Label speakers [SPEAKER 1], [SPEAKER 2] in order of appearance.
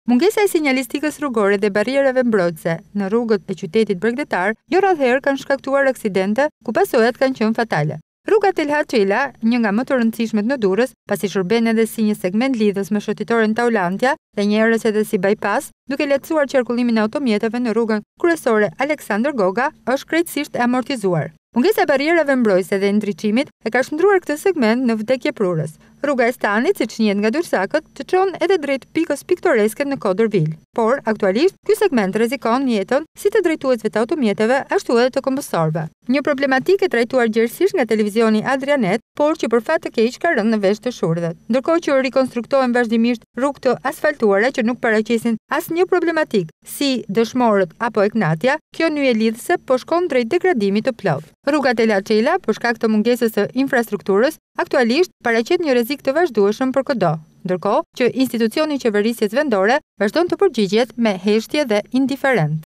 [SPEAKER 1] Mungesa e sinjalistikës rrugore dhe barrierave mbrojtëse në rrugët e qytetit bregdetar, jo rrallëherë kanë shkaktuar aksidente ku pasojat kanë qenë fatale. Rruga Telha Çela, një nga më të rëndësishmet në Durrës, pasi shërben edhe si një segment lidhës me shëtitoren Taulantja dhe njerëz edhe si bypass, duke lehtësuar qarkullimin e automjeteve në rrugën kryesore Aleksandër Goga, është krejtësisht e amortizuar. Mungesa e barrierave mbrojtëse dhe ndriçimit e ka shndruar këtë segment në vdekje prurës. Rruga e Stanit, siç njihet nga Dursakët, të çon edhe drejt pikës piktoreske në Kodërvil. Por, aktualisht, ky segment rrezikon jetën si të drejtuesve të automjeteve, ashtu edhe të kombësorëve. Një problematikë e trajtuar gjerësisht nga televizioni Adrianet, por që për fat të keq ka rënë në vesh të shurdhët. Ndërkohë që rikonstruktohen vazhdimisht rrugë të asfaltuara që nuk paraqesin asnjë problematik, si Dëshmorët apo Eknatia, kjo nyje lidhëse po shkon drejt degradimit të plotë. Rruga Telha Çela, për shkak të mungesës së infrastrukturës, aktualisht paraqet një rrezik të vazhdueshëm për kudo, ndërkohë që institucioni i qeverisjes vendore vazhdon të përgjigjet me heshtje dhe indiferent.